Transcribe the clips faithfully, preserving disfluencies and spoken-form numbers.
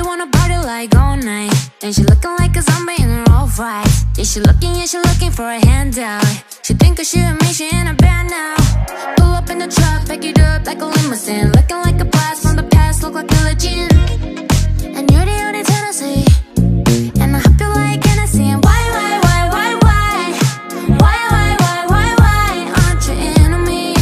Shawty wanna party like all night, and she looking like a zombie in her all right. Yeah, she looking, yeah, she looking for a handout. She think of shit me, she in a band now. Pull up in the truck, pick it up like a limousine. Looking like a blast from the past, look like a legend. And you're the only Tennessee, and I hope you like Hennessy. And why, why, why, why, why? Why, why, why, why, why aren't you into me?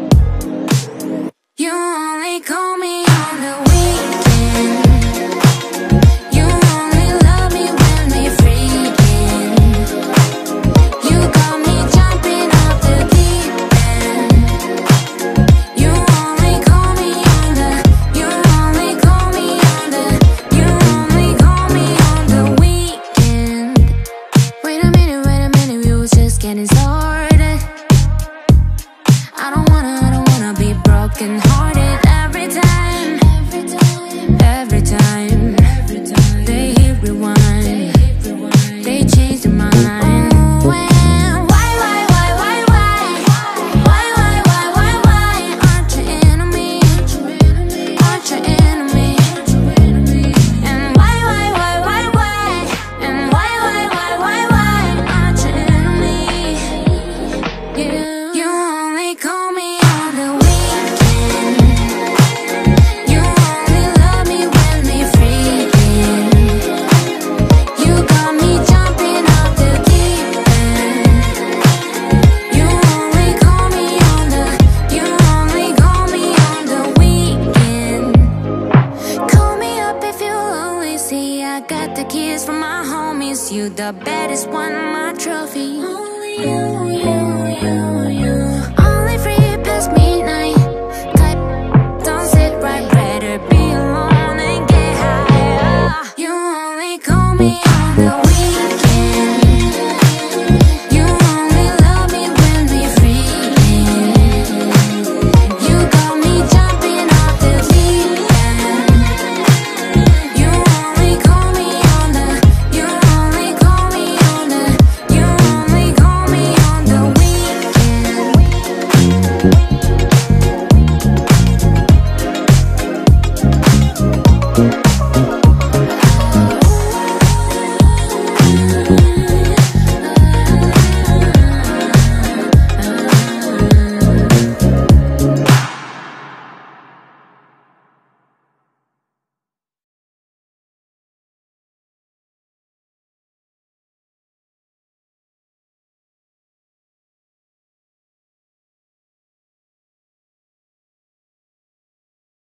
You only call me on the weekend. You only love me when we freaking. You got me jumping off the deep end. You only call me on the, you only call me on the, you only call me on the weekend. Wait a minute, wait a minute, we was just getting started. I don't wanna, I don't wanna be broken hearted every time, every time, they hit rewind, they change their mind. Oh, and why, why, why, why, why, why, why, why, why, why aren't you into me? Aren't you into me? And why, why, why, why, why, and why, why, why, why, why aren't you into me? You, you only call me on the weekend. You only love me when we freaking. You got me jumping off the deep end. You only call me on the, you only call me on the weekend. Call me up if you only see I got the keys from my homies. You the baddest one, my trophy. Only you, you, you, you. Only free past midnight.